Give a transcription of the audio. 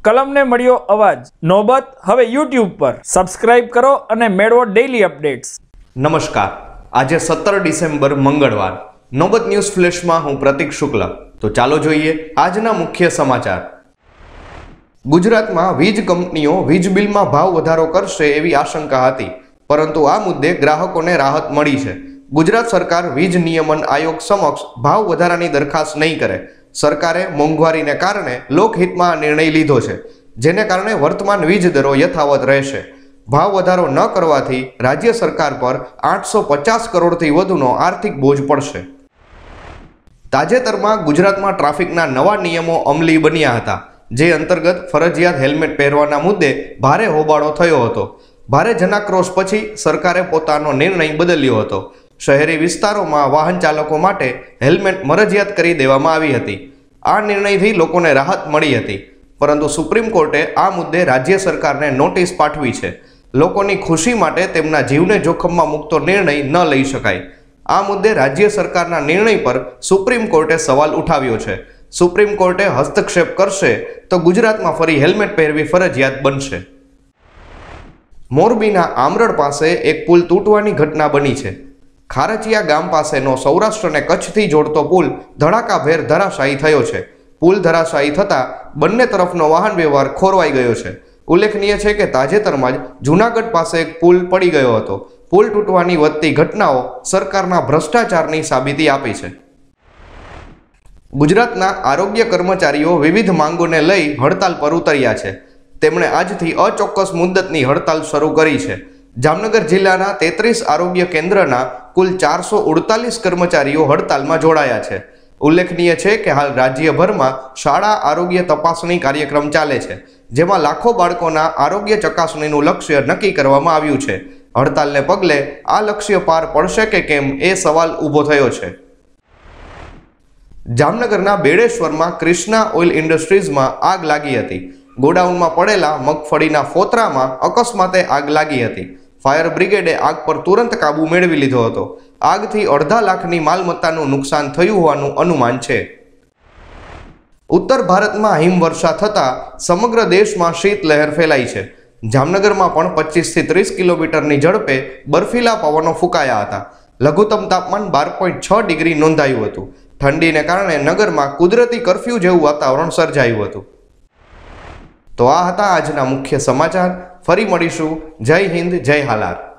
કલમને મળ્યો અવાજ. નોબત હવે YouTube પર. સબસ્ક્રાઇબ કરો અને મેળવો ડેઇલી અપડેટ્સ. નમસ્કાર. આજે 17 ડિસેમ્બર મંગળવાર. નોબત ન્યૂઝ ફ્લેશમાં હું પ્રતિક શુક્લ. તો ચાલો જોઈએ આજના મુખ્ય સમાચાર. ગુજરાતમાં વીજ કંપનીઓ વીજ બિલમાં ભાવ વધારો કરશે એવી આશંકા હતી, પરંતુ આ મુદ્દે ગ્રાહકોને રાહત મળી છે. ગુજરાત સરકાર વીજ નિયમન આયોગ સમક્ષ ભાવ વધારાની દરખાસ્ત નહીં કરે. સરકારે મોંઘવારીને કારણે લોકહિતમાં આ નિર્ણય લીધો છે, જેને કારણે વર્તમાન વીજ દરો યથાવત રહેશે. ભાવ વધારો ન કરવાથી રાજ્ય સરકાર પર 850 કરોડથી વધુનો આર્થિક બોજ પડશે. તાજેતરમાં ગુજરાતમાં ટ્રાફિકના નવા નિયમો અમલી બન્યા હતા, જે અંતર્ગત ફરજિયાત હેલ્મેટ પહેરવાના મુદ્દે ભારે હોબાળો થયો હતો. ભારે જનાક્રોશ પછી સરકારે પોતાનો નિર્ણય બદલ્યો હતો. શહેરી વિસ્તારોમાં વાહન ચાલકો માટે હેલ્મેટ મરજિયાત કરી દેવામાં આવી હતી. આ નિર્ણયથી લોકોને રાહત મળી હતી, પરંતુ સુપ્રીમ કોર્ટે આ મુદ્દે રાજ્ય સરકારને નોટિસ પાઠવી છે. લોકોની ખુશી માટે તેમના જીવને જોખમમાં મૂકતો નિર્ણય ન લઈ શકાય. આ મુદ્દે રાજ્ય સરકારના નિર્ણય પર સુપ્રીમ કોર્ટે સવાલ ઉઠાવ્યો છે. સુપ્રીમ કોર્ટે હસ્તક્ષેપ કરશે તો ગુજરાતમાં ફરી હેલ્મેટ પહેરવી ફરજિયાત બનશે. મોરબીના આમરડ પાસે એક પુલ તૂટવાની ઘટના બની છે. ખારચિયા ગામ પાસેનો સૌરાષ્ટ્રને કચ્છથી જોડતો પુલ ધડાકાભેર ધરાશાયી થયો છે. પુલ ધરાશાયી થતાં બંને તરફનો વાહન વ્યવહાર ખોરવાઈ ગયો છે. ઉલ્લેખનીય છે કે તાજેતરમાં જ જૂનાગઢ પાસે એક પુલ પડી ગયો હતો. પુલ તૂટવાની વધતી ઘટનાઓ સરકારના ભ્રષ્ટાચારની સાબિતી આપી છે. ગુજરાતના આરોગ્ય કર્મચારીઓ વિવિધ માંગોને લઈ હડતાલ પર ઉતર્યા છે. તેમણે આજથી અચોક્કસ મુદ્દતની હડતાલ શરૂ કરી છે. જામનગર જિલ્લાના 33 આરોગ્ય કેન્દ્રના કુલ 448 કર્મચારીઓ હડતાલમાં જોડાયા છે. ઉલ્લેખનીય છે કે હાલ રાજ્યભરમાં શાળા આરોગ્ય તપાસણી કાર્યક્રમ ચાલે છે, જેમાં લાખો બાળકોના આરોગ્ય ચકાસણીનું લક્ષ્ય નક્કી કરવામાં આવ્યું છે. હડતાલને પગલે આ લક્ષ્ય પાર પડશે કે કેમ એ સવાલ ઊભો થયો છે. જામનગરના બેડેશ્વરમાં ક્રિષ્ના ઓઇલ ઇન્ડસ્ટ્રીઝમાં આગ લાગી હતી. ગોડાઉનમાં પડેલા મગફળીના ફોતરામાં અકસ્માતે આગ લાગી હતી. ફાયર બ્રિગેડે આગ પર તુરંત કાબુ મેળવી લીધો હતો. આગથી 2.5 લાખની માલમત્તાનું નુકસાન થયું હોવાનું અનુમાન છે. ઉત્તર ભારતમાં હિમવર્ષા થતાં સમગ્ર દેશમાં શીતલહેર ફેલાઈ છે. જામનગરમાં પણ 25 થી 30 કિલોમીટરની ઝડપે બર્ફીલા પવનો ફૂંકાયા હતા. લઘુત્તમ તાપમાન 12.6 ડિગ્રી નોંધાયું હતું. ઠંડીને કારણે નગરમાં કુદરતી કરફ્યુ જેવું વાતાવરણ સર્જાયું હતું. તો આ હતા આજના મુખ્ય સમાચાર. ફરી મળીશું. જય હિન્દ, જય હાલાર.